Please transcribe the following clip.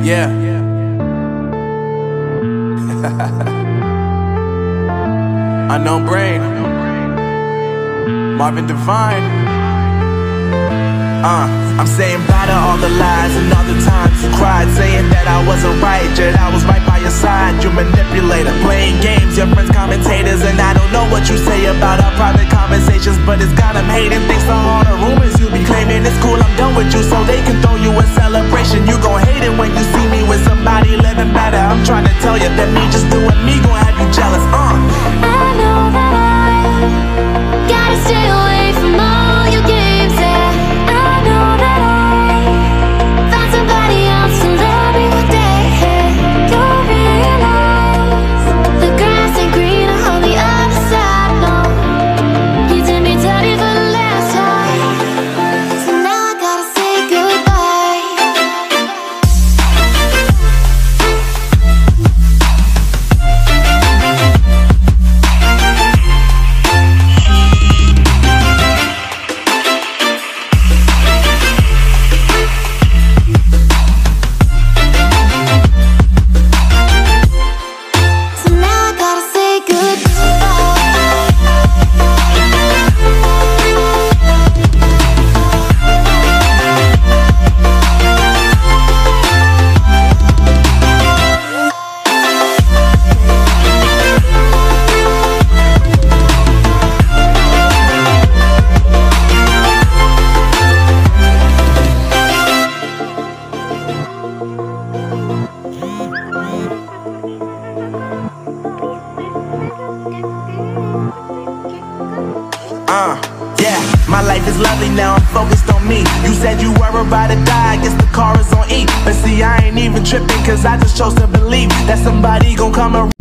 Yeah. Unknown Brain, Marvin Divine. I'm saying bye to all the lies and all the times you cried, saying that I wasn't right, yet I was right by your side. You manipulator, playing games, your friends commentators, and I don't know what you say about our private conversations, but it's got them hating. Thanks to all the rumors you be claiming. It's cool, I'm done with you, so they can throw you a celebration. You gon' hate it when you see me with somebody living better. I'm trying to tell you that me just doing me gon' have you jealous. I know that I gotta stay away from all your games, yeah. I know that I found somebody else to love me one day, yeah. You'll realize the grass ain't greener on the other side, no. You did me dirty for the last time, so now I gotta say goodbye. Yeah, my life is lovely now, I'm focused on me. You said you were about to die, I guess the car is on E. But see, I ain't even tripping, cause I just chose to believe that somebody gon' come around.